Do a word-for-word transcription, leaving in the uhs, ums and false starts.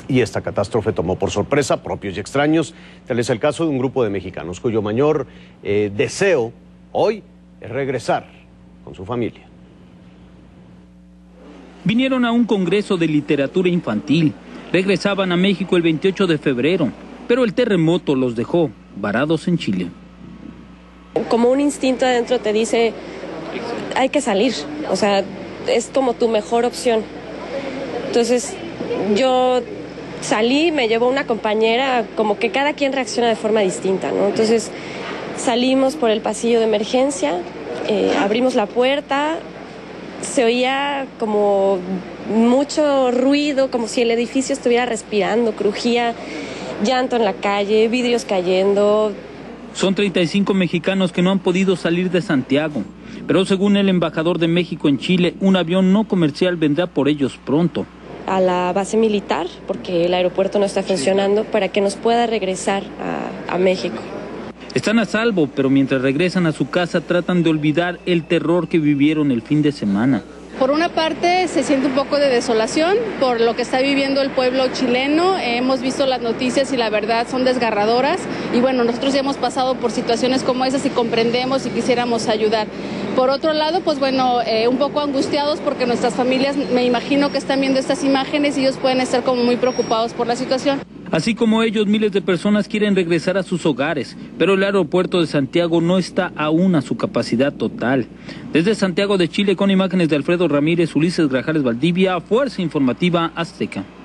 Y esta catástrofe tomó por sorpresa a propios y extraños. Tal es el caso de un grupo de mexicanos cuyo mayor eh, deseo hoy es regresar con su familia. Vinieron a un congreso de literatura infantil. Regresaban a México el veintiocho de febrero, pero el terremoto los dejó varados en Chile. Como un instinto adentro te dice, hay que salir, o sea, es como tu mejor opción. Entonces, yo salí, me llevó una compañera, como que cada quien reacciona de forma distinta, ¿no? Entonces, salimos por el pasillo de emergencia, eh, abrimos la puerta, se oía como mucho ruido, como si el edificio estuviera respirando, crujía, llanto en la calle, vidrios cayendo. Son treinta y cinco mexicanos que no han podido salir de Santiago, pero según el embajador de México en Chile, un avión no comercial vendrá por ellos pronto. A la base militar, porque el aeropuerto no está funcionando, para que nos pueda regresar a, a México. Están a salvo, pero mientras regresan a su casa tratan de olvidar el terror que vivieron el fin de semana. Por una parte se siente un poco de desolación por lo que está viviendo el pueblo chileno. Eh, hemos visto las noticias y la verdad son desgarradoras. Y bueno, nosotros ya hemos pasado por situaciones como esas y comprendemos y quisiéramos ayudar. Por otro lado, pues bueno, eh, un poco angustiados porque nuestras familias, me imagino que están viendo estas imágenes y ellos pueden estar como muy preocupados por la situación. Así como ellos, miles de personas quieren regresar a sus hogares, pero el aeropuerto de Santiago no está aún a su capacidad total. Desde Santiago de Chile, con imágenes de Alfredo Ramírez, Ulises Grajales Valdivia, Fuerza Informativa Azteca.